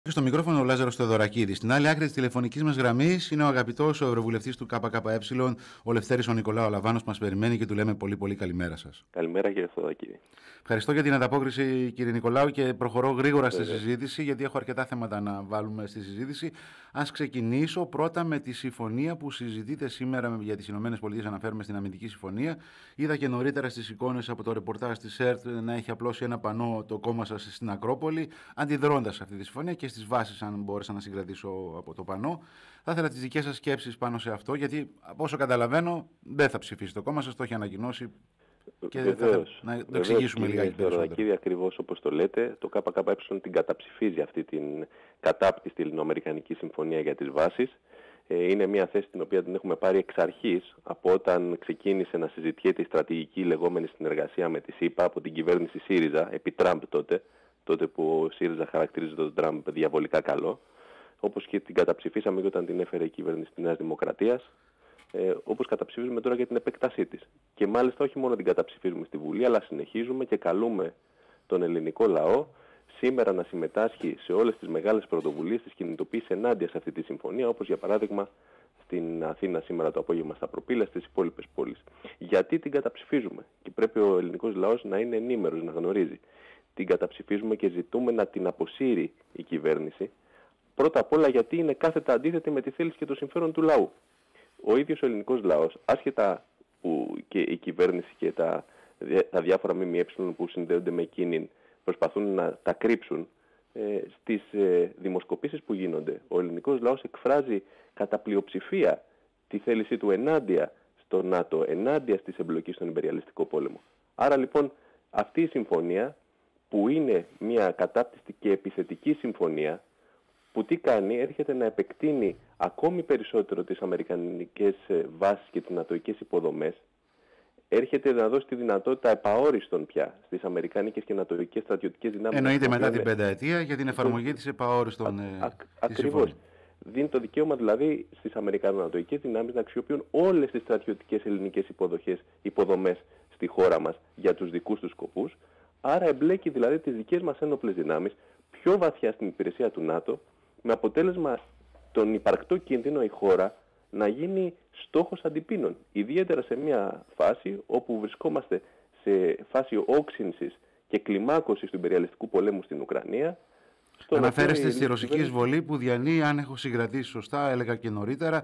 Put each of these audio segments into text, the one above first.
Στο μικρόφωνο ο Λάζαρος Θεοδωρακίδης. Στην άλλη άκρη της τηλεφωνικής μας γραμμής είναι ο αγαπητός ο ευρωβουλευτής του ΚΚΕ, ο Λευτέρης ο Νικολάου Αλαβάνος, που μας περιμένει και του λέμε πολύ καλημέρα σας. Καλημέρα, κύριε Θεοδωρακίδη. Ευχαριστώ για την ανταπόκριση, κύριε Νικολάου, και προχωρώ γρήγορα στη συζήτηση, γιατί έχω αρκετά θέματα να βάλουμε στη συζήτηση. Ας ξεκινήσω πρώτα με τη συμφωνία που συζητείται σήμερα για τις ΗΠΑ. Αναφέρουμε στην αμυντική συμφωνία. Είδα και νωρίτερα στις εικόνες από το ρεπορτάζ της ΕΡΤ να έχει απλώσει ένα πανό το κόμμα σας στην Ακρόπολη, αντιδρώντας αυτή τη συμφωνία και στις βάσεις, αν μπόρεσα να συγκρατήσω από το πανό. Θα ήθελα τις δικές σας σκέψεις πάνω σε αυτό, γιατί από όσο καταλαβαίνω δεν θα ψηφίσει το κόμμα σας, το έχει ανακοινώσει. Και να το εξηγήσουμε λιγάκι περισσότερο. Ακριβώς όπως το λέτε, το ΚΚΕ την καταψηφίζει αυτή την κατάπτυστη ελληνοαμερικανική συμφωνία για τις βάσεις. Είναι μια θέση την οποία την έχουμε πάρει εξ αρχής, από όταν ξεκίνησε να συζητιέται η στρατηγική λεγόμενη συνεργασία με τη ΣΥΠΑ από την κυβέρνηση ΣΥΡΙΖΑ, επί Τραμπ τότε που ο ΣΥΡΙΖΑ χαρακτηρίζει τον Τραμπ διαβολικά καλό, όπως και την καταψηφίσαμε όταν την έφερε η κυβέρνηση της Νέας Δημοκρατίας. Όπως καταψηφίζουμε τώρα για την επέκτασή της. Και μάλιστα όχι μόνο την καταψηφίζουμε στη Βουλή, αλλά συνεχίζουμε και καλούμε τον ελληνικό λαό σήμερα να συμμετάσχει σε όλες τις μεγάλες πρωτοβουλίες της κινητοποίησης ενάντια σε αυτή τη συμφωνία, όπως για παράδειγμα στην Αθήνα σήμερα το απόγευμα στα Προπήλαια, στις υπόλοιπες πόλεις. Γιατί την καταψηφίζουμε? Και πρέπει ο ελληνικός λαός να είναι ενήμερος, να γνωρίζει. Την καταψηφίζουμε και ζητούμε να την αποσύρει η κυβέρνηση. Πρώτα απ' όλα γιατί είναι κάθετα αντίθετη με τη θέληση και το συμφέρον του λαού. Ο ίδιος ο ελληνικός λαός, άσχετα που και η κυβέρνηση και τα διάφορα ΜΜΕ που συνδέονται με εκείνη προσπαθούν να τα κρύψουν, στις δημοσκοπήσεις που γίνονται, ο ελληνικός λαός εκφράζει κατά πλειοψηφία τη θέλησή του ενάντια στο ΝΑΤΟ, ενάντια στις εμπλοκές στον υπεριαλιστικό πόλεμο. Άρα λοιπόν αυτή η συμφωνία, που είναι μια κατάπτυστη και επιθετική συμφωνία, που τι κάνει? Έρχεται να επεκτείνει ακόμη περισσότερο τις αμερικανικές βάσεις και τις νατοικές υποδομές. Έρχεται να δώσει τη δυνατότητα επαόριστον πια στις αμερικανικές και νατοικές στρατιωτικές δυνάμεις. Εννοείται μετά την πενταετία για την εφαρμογή της επαόριστον. Ακριβώς. Δίνει το δικαίωμα δηλαδή στις αμερικανο-νατοικές δυνάμεις να αξιοποιούν όλες τις στρατιωτικές ελληνικές υποδομές στη χώρα μας για τους δικούς τους σκοπούς. Άρα εμπλέκει δηλαδή τις δικές μας ένοπλες δυνάμεις πιο βαθιά στην υπηρεσία του ΝΑΤΟ, με αποτέλεσμα τον υπαρκτό κίνδυνο η χώρα να γίνει στόχος αντιπίνων. Ιδιαίτερα σε μια φάση όπου βρισκόμαστε σε φάση όξυνσης και κλιμάκωσης του υπεριαλιστικού πολέμου στην Ουκρανία. Αναφέρεστε στη ρωσική εισβολή που διανύει, αν έχω συγκρατήσει σωστά, έλεγα και νωρίτερα,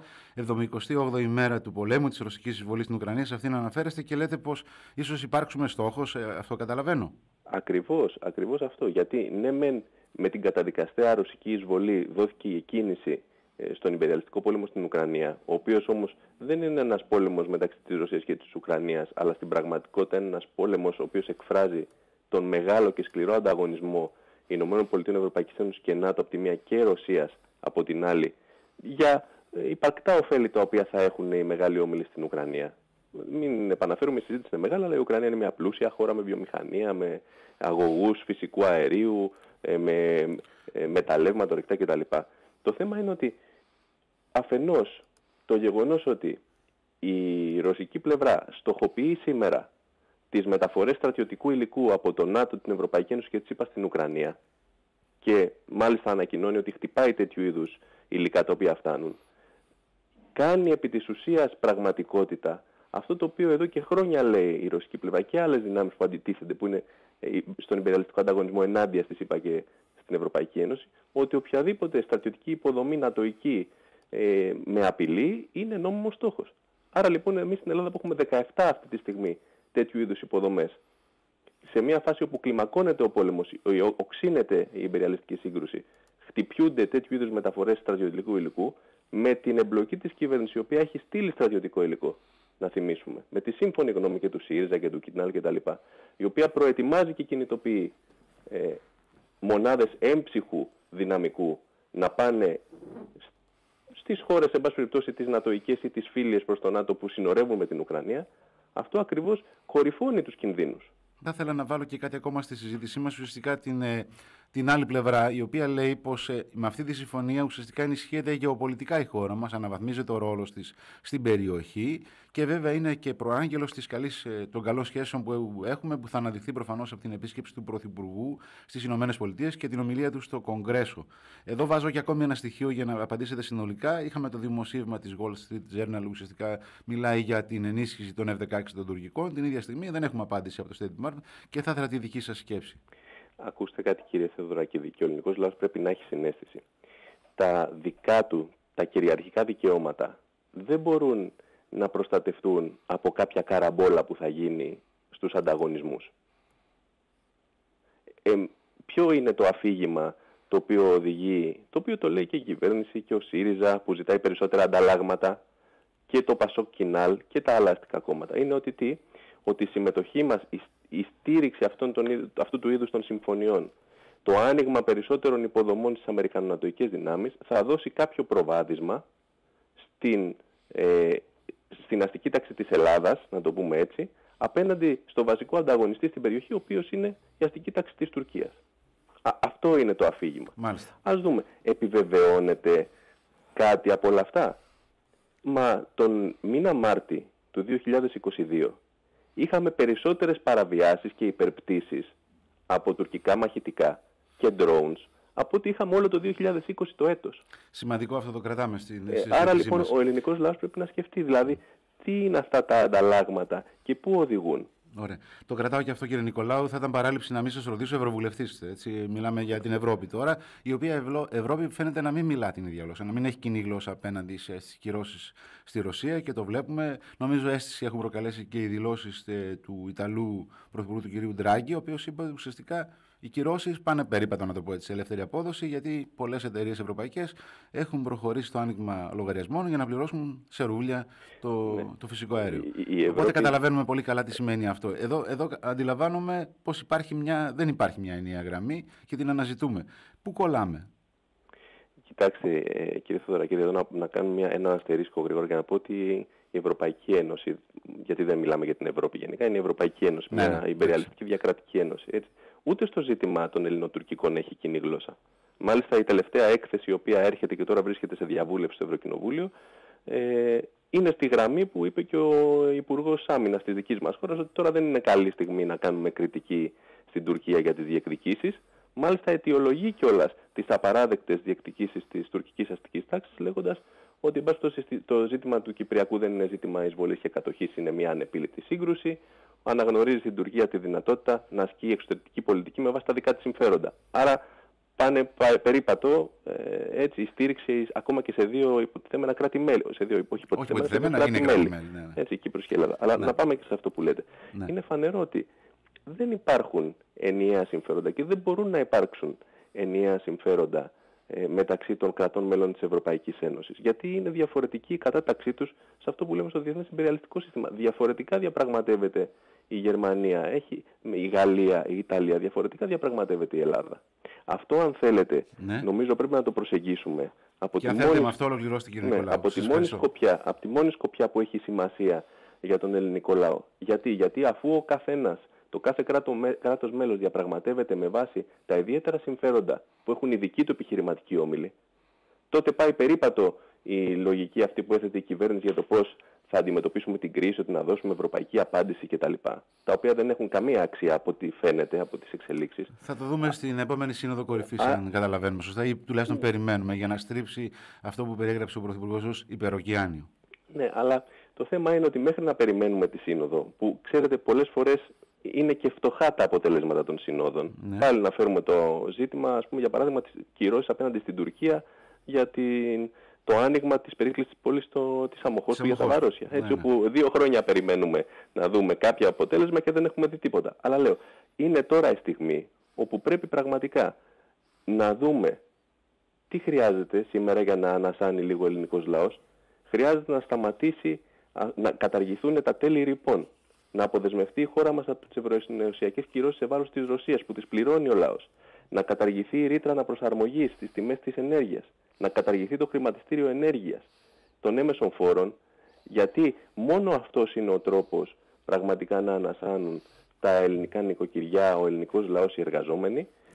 78η ημέρα του πολέμου της ρωσικής εισβολής στην Ουκρανία. Σε αυτήν αναφέρεστε και λέτε πως ίσως υπάρξουμε στόχος. Αυτό καταλαβαίνω. Ακριβώς αυτό. Γιατί ναι, με την καταδικαστέα ρωσική εισβολή δόθηκε η κίνηση στον υπεριαλιστικό πόλεμο στην Ουκρανία, ο οποίος όμως δεν είναι ένας πόλεμος μεταξύ της Ρωσίας και της Ουκρανίας, αλλά στην πραγματικότητα είναι ένας πόλεμος ο οποίος εκφράζει τον μεγάλο και σκληρό ανταγωνισμό ΗΠΑ, Ευρωπαϊκής Ένωσης και ΝΑΤΟ από τη μία και Ρωσίας από την άλλη, για υπαρκτά ωφέλη τα οποία θα έχουν οι μεγάλοι όμιλοι στην Ουκρανία. Μην επαναφέρουμε, η συζήτηση είναι μεγάλη, αλλά η Ουκρανία είναι μια πλούσια χώρα με βιομηχανία, με αγωγούς φυσικού αερίου, με μεταλλεύματα ορυκτά κτλ. Το θέμα είναι ότι αφενός το γεγονός ότι η ρωσική πλευρά στοχοποιεί σήμερα τις μεταφορές στρατιωτικού υλικού από το ΝΑΤΟ, την Ευρωπαϊκή Ένωση και τη ΣΥΠΑ στην Ουκρανία, και μάλιστα ανακοινώνει ότι χτυπάει τέτοιου είδους υλικά τα οποία φτάνουν, κάνει επί της ουσίας πραγματικότητα αυτό το οποίο εδώ και χρόνια λέει η ρωσική πλευρά και άλλες δυνάμεις που αντιτίθενται, που είναι στον υπεριαλιστικό ανταγωνισμό ενάντια στη ΣΥΠΑ και στην Ευρωπαϊκή Ένωση, ότι οποιαδήποτε στρατιωτική υποδομή νατοική με απειλή είναι νόμιμος στόχος. Άρα λοιπόν εμείς στην Ελλάδα που έχουμε 17 αυτή τη στιγμή τέτοιου είδους υποδομές, σε μια φάση όπου κλιμακώνεται ο πόλεμος, οξύνεται η υπεριαλιστική σύγκρουση, χτυπιούνται τέτοιου είδους μεταφορές στρατιωτικού υλικού, με την εμπλοκή της κυβέρνησης, η οποία έχει στείλει στρατιωτικό υλικό, να θυμίσουμε, με τη σύμφωνη γνώμη και του ΣΥΡΙΖΑ και του ΚΙΝΑΛ κτλ., η οποία προετοιμάζει και κινητοποιεί μονάδες έμψυχου δυναμικού να πάνε στις χώρες, εν πάση περιπτώσει, τις νατοικές ή τις φίλιες προς το ΝΑΤΟ που συνορεύουν με την Ουκρανία, αυτό ακριβώς κορυφώνει τους κινδύνους. Θα ήθελα να βάλω και κάτι ακόμα στη συζήτησή μας, ουσιαστικά την την άλλη πλευρά, η οποία λέει πως με αυτή τη συμφωνία ουσιαστικά ενισχύεται γεωπολιτικά η χώρα μας, αναβαθμίζεται ο ρόλος της στην περιοχή και βέβαια είναι και προάγγελος των καλών σχέσεων που έχουμε, που θα αναδειχθεί προφανώς από την επίσκεψη του Πρωθυπουργού στις Ηνωμένες Πολιτείες και την ομιλία του στο Κογκρέσο. Εδώ βάζω και ακόμη ένα στοιχείο για να απαντήσετε συνολικά. Είχαμε το δημοσίευμα της Wall Street Journal, ουσιαστικά μιλάει για την ενίσχυση των F-16 των τουρκικών. Την ίδια στιγμή δεν έχουμε απάντηση από το State Department και θα ήθελα τη δική σας σκέψη. Ακούστε κάτι, κύριε Θεοδωράκηδη, και ο ελληνικός λαός πρέπει να έχει συναίσθηση. Τα δικά του, τα κυριαρχικά δικαιώματα δεν μπορούν να προστατευτούν από κάποια καραμπόλα που θα γίνει στους ανταγωνισμούς. Ποιο είναι το αφήγημα το οποίο οδηγεί, το οποίο το λέει και η κυβέρνηση και ο ΣΥΡΙΖΑ που ζητάει περισσότερα ανταλλάγματα και το ΠΑΣΟΚ Κινάλ και τα άλλα αστικά κόμματα? Είναι ότι η συμμετοχή μας, η στήριξη αυτού του είδους των συμφωνιών, το άνοιγμα περισσότερων υποδομών στις αμερικανονατοικές δυνάμεις θα δώσει κάποιο προβάδισμα στην αστική τάξη της Ελλάδας, να το πούμε έτσι, απέναντι στο βασικό ανταγωνιστή στην περιοχή, ο οποίος είναι η αστική τάξη της Τουρκίας. Αυτό είναι το αφήγημα. Μάλιστα. Ας δούμε, επιβεβαιώνεται κάτι από όλα αυτά? Μα τον μήνα Μάρτη του 2022 είχαμε περισσότερες παραβιάσεις και υπερπτήσεις από τουρκικά μαχητικά και drones από ό,τι είχαμε όλο το 2020 το έτος. Σημαντικό αυτό, το κρατάμε στην συζήτησή Άρα λοιπόν μας. ο ελληνικός λαός πρέπει να σκεφτεί, δηλαδή τι είναι αυτά τα ανταλλάγματα και πού οδηγούν. Ωραία. Το κρατάω και αυτό, κύριε Νικολάου. Θα ήταν παράληψη να μην σας ρωτήσω, ευρωβουλευτής. Μιλάμε για την Ευρώπη τώρα, η οποία Ευρώπη φαίνεται να μην μιλά την ίδια γλώσσα, να μην έχει κοινή γλώσσα απέναντι στις κυρώσεις στη Ρωσία και το βλέπουμε. Νομίζω αίσθηση έχουν προκαλέσει και οι δηλώσεις του Ιταλού Πρωθυπουργού, του κυρίου Ντράγκη, ο οποίος είπε ουσιαστικά οι κυρώσεις πάνε περίπατο, να το πω έτσι, σε ελεύθερη απόδοση, γιατί πολλές εταιρείες ευρωπαϊκές έχουν προχωρήσει στο άνοιγμα λογαριασμών για να πληρώσουν σε ρούβλια το φυσικό αέριο. Οπότε καταλαβαίνουμε πολύ καλά τι σημαίνει αυτό. Εδώ αντιλαμβάνομαι πως δεν υπάρχει μια ενιαία γραμμή και την αναζητούμε. Πού κολλάμε? Κοιτάξτε, κύριε Θεοδωράκηδη, εδώ να κάνουμε ένα αστερίσκο γρήγορα για να πω ότι η Ευρωπαϊκή Ένωση, γιατί δεν μιλάμε για την Ευρώπη γενικά, είναι η Ευρωπαϊκή Ένωση, μια υπεριαλιστική διακρατική ένωση. Έτσι. Ούτε στο ζήτημα των ελληνοτουρκικών έχει κοινή γλώσσα. Μάλιστα η τελευταία έκθεση, η οποία έρχεται και τώρα βρίσκεται σε διαβούλευση στο Ευρωκοινοβούλιο, είναι στη γραμμή που είπε και ο Υπουργός Άμυνας της δικής μας χώρας, ότι τώρα δεν είναι καλή στιγμή να κάνουμε κριτική στην Τουρκία για τις διεκδικήσεις. Μάλιστα αιτιολογεί κιόλας τις απαράδεκτες διεκδικήσεις της τουρκικής αστικής τάξης, λέγοντας ότι το ζήτημα του Κυπριακού δεν είναι ζήτημα εισβολής και κατοχής, είναι μια ανεπίλητη σύγκρουση. Αναγνωρίζει στην Τουρκία τη δυνατότητα να ασκεί εξωτερική πολιτική με βάση τα δικά της συμφέροντα. Άρα πάνε περίπατο έτσι, η στήριξη ακόμα και σε δύο υποτιθέμενα κράτη-μέλη. Σε δύο υποτιθέμενα κράτη-μέλη. Ναι. Έτσι, Κύπρος και Ελλάδα. Αλλά να πάμε και σε αυτό που λέτε. Ναι. Είναι φανερό ότι δεν υπάρχουν ενιαία συμφέροντα και δεν μπορούν να υπάρξουν ενιαία συμφέροντα μεταξύ των κρατών μέλων της Ευρωπαϊκής Ένωσης. Γιατί είναι διαφορετική η κατάταξή τους σε αυτό που λέμε στο διεθνές imperialistικό σύστημα. Διαφορετικά διαπραγματεύεται η Γερμανία, η Γαλλία, η Ιταλία, διαφορετικά διαπραγματεύεται η Ελλάδα. Αυτό, αν θέλετε, νομίζω πρέπει να το προσεγγίσουμε από τη μόνη σκοπιά που έχει σημασία για τον ελληνικό λαό. Γιατί αφού ο καθένας, το κάθε κράτος μέλος διαπραγματεύεται με βάση τα ιδιαίτερα συμφέροντα που έχουν οι δικοί του επιχειρηματικοί όμιλοι, τότε πάει περίπατο η λογική αυτή που έθετε η κυβέρνηση για το πώς θα αντιμετωπίσουμε την κρίση, ότι να δώσουμε ευρωπαϊκή απάντηση κτλ. Τα οποία δεν έχουν καμία αξία από ό,τι φαίνεται από τις εξελίξεις. Θα το δούμε στην επόμενη Σύνοδο Κορυφής, αν καταλαβαίνουμε σωστά, ή τουλάχιστον περιμένουμε για να στρίψει αυτό που περιέγραψε ο Πρωθυπουργός ως υπεροκειάνιο. Ναι, αλλά το θέμα είναι ότι μέχρι να περιμένουμε τη Σύνοδο, που ξέρετε πολλές φορές είναι και φτωχά τα αποτελέσματα των συνόδων. Ναι. Πάλι να φέρουμε το ζήτημα, ας πούμε, για παράδειγμα, τις κυρώσεις απέναντι στην Τουρκία για το άνοιγμα της περίκλεισης της πόλης της Αμοχώστου για τα Βαρόσια. Έτσι, όπου 2 χρόνια περιμένουμε να δούμε κάποιο αποτέλεσμα και δεν έχουμε δει τίποτα. Αλλά λέω, είναι τώρα η στιγμή όπου πρέπει πραγματικά να δούμε τι χρειάζεται σήμερα για να ανασάνει λίγο ο ελληνικός λαός. Χρειάζεται να σταματήσει, να καταργηθούν τα τέλη ρηπών. Να αποδεσμευτεί η χώρα μας από τις ευρωενωσιακές κυρώσεις σε βάρος της Ρωσίας που τις πληρώνει ο λαός. Να καταργηθεί η ρήτρα αναπροσαρμογής στις τιμές της ενέργειας. Να καταργηθεί το χρηματιστήριο ενέργειας των έμεσων φόρων, γιατί μόνο αυτός είναι ο τρόπος πραγματικά να ανασάνουν τα ελληνικά νοικοκυριά, ο ελληνικός λαός, οι εργαζόμενοι,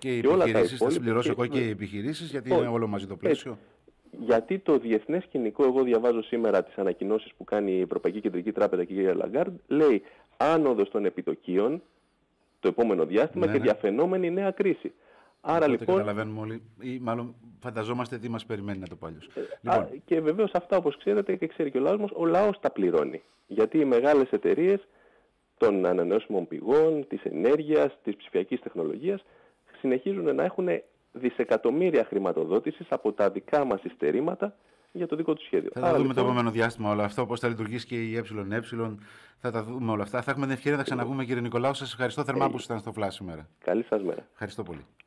Και οι και όλα τα επιχειρήσεις, θα υπόλοιπα. συμπληρώσω εγώ και οι επιχειρήσεις, γιατί είναι όλο μαζί το πλαίσιο. Γιατί το διεθνές σκηνικό, εγώ διαβάζω σήμερα τις ανακοινώσεις που κάνει η Ευρωπαϊκή Κεντρική Τράπεζα και η κυρία Λαγκάρντ, λέει άνοδος των επιτοκίων το επόμενο διάστημα και διαφαινόμενη νέα κρίση. Άρα λοιπόν. Καταλαβαίνουμε όλοι, ή μάλλον φανταζόμαστε τι μας περιμένει, να το πω αλλιώς. Και βεβαίως αυτά, όπως ξέρετε και ξέρει και ο λαός μας, ο λαός τα πληρώνει. Γιατί οι μεγάλες εταιρείες των ανανεώσιμων πηγών, της ενέργειας, της ψηφιακής τεχνολογίας συνεχίζουν να έχουν δισεκατομμύρια χρηματοδότησης από τα δικά μας υστερήματα για το δικό του σχέδιο. Θα τα δούμε το επόμενο διάστημα όλα αυτά, πώς θα λειτουργήσει και η ΕΕ. Θα τα δούμε όλα αυτά. Θα έχουμε την ευκαιρία να ξαναβούμε, κύριε Νικολάου. Σας ευχαριστώ θερμά που ήσασταν στο Flash σήμερα. Καλή σας μέρα. Ευχαριστώ πολύ.